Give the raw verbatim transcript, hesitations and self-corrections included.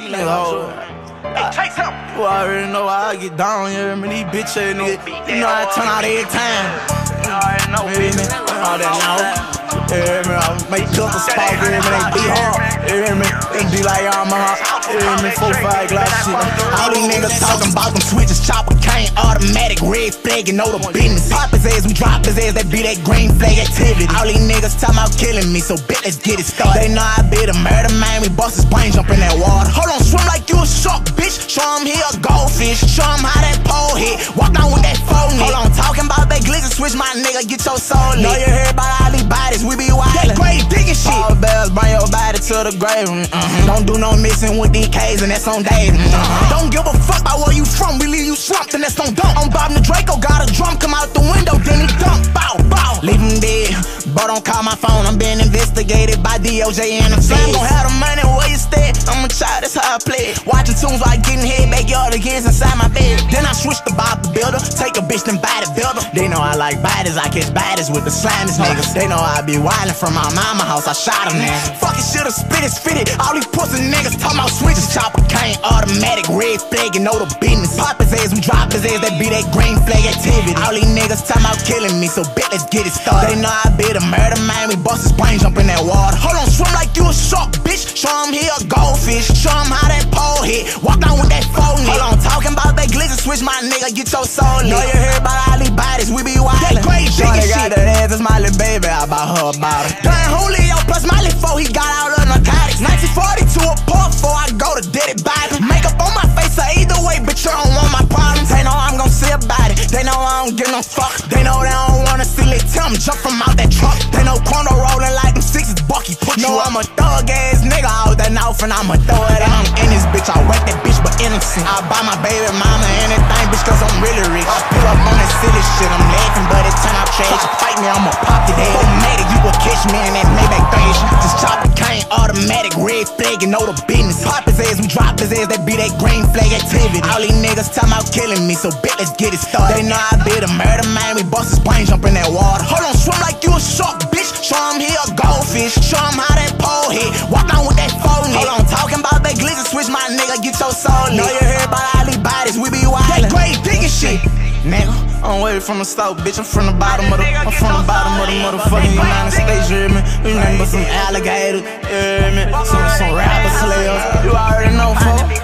nigga, hold it. You already know how I get down here, man. These bitch ass niggas, you know I turn out every time. You already know, baby. All that now. You hear me? I make custom spot, you hear me? They be hard. You hear me? They be like I'm a hot. You hear me? Four, five glass shit. All these niggas talking about them switches, chopper cane, automatic, red flag, you know the business. Pop his ass, we drop his ass, that be that green flag activity. All these niggas talking about killing me, so bet let's get it started. They know I be the murder man, we bust his brain, jump in that water. Hold on, swim like you a shark, bitch. Show him he a goldfish, show him how that pole hit. Walk down with that phone. Hold on, talking about that glizzy switch, my nigga, get your soul lit. Know you heard about all these bodies, we be wildin'. That grave digging shit. All bells, bring your body to the grave. Mm-hmm. Don't do no missing with these K's, and that's on days. Mm-hmm. Don't give a fuck about where you from, we leave you slumped, and that's on dump. I'm Bob the Draco, got a drum, come out the window, then he dump. Bow, bow. Leave him dead, but don't call my phone, I'm being investigated by D O J and the feds. I'm gon' have the money where you stay, I'm a child, that's how I play. Watching tunes while getting head, backyard against inside my bed. Then I switch to Bob the Builder, take a bitch and buy the builder. They know I like bodies, I catch bodies with the slimest niggas. They know I be wildin' from my mama house, I shot him now. Fucking should've spit it, spit it. All these pussy niggas talking about switches, chopper cane, automatic, red flag, you know the business. Pop his ass, we drop his ass, that be that green flag activity. All these niggas talking about killing me, so bet let's get it started. They know I be the murder man, we bust his brain, jump in that water. Hold on, swim like you a shark, bitch. Show him he a goldfish, show him how that pole hit. Walk down with that phone. Hold on, talking about that glizzy switch, my nigga, get your soul lit. Know you heard about all these bodies, we be wildin'. That great digging shit. Got that ass, it's my little baby, I bought her about it. Done Julio plus Miley four, he got out of narcotics. nineteen forty-two a part four, I go to Diddy Biden. Makeup on my face, so either way, bitch, you don't want my problems. They know I'm gon' see about it, they know I don't give no fuck. They know they don't wanna see Lil Tim jump from out that truck. They know Quando rollin' like them sixes, Bucky put you know up. I'm a thug ass nigga out that mouth and I'ma throw it out. I'm in this bitch, I wreck that bitch, but innocent. I buy my baby mama anything, bitch, cause I'm really rich. I pull up on that silly shit, I'm laughing, but it turn out trash. You fight me, I'ma pop the day. Automatic, you will catch me in that Maybach thrash. Just chop the cane, automatic, red flag, you know the business. Pop his ass, we drop his ass, that be that green flag activity. All these niggas talking about killing me, so bet let's get it started. They know I be the murder man, we bust his brain, jump in that water. Hold on, swim like you a shark, bitch. Show him he a goldfish, show him how that pole hit. Walk down with that phone. Hold on, talking about that glizzy switch, my nigga, get your soul lit. Know you heard about all these bodies, we be wildin'. That grave digging shit. Nigga, I'm way from the south, bitch, I'm from the bottom of the, I'm from the bottom of the motherfucking United States, you hear me? You nothing but some alligators, you hear me? Some, some rapper slayers, you already know, folks.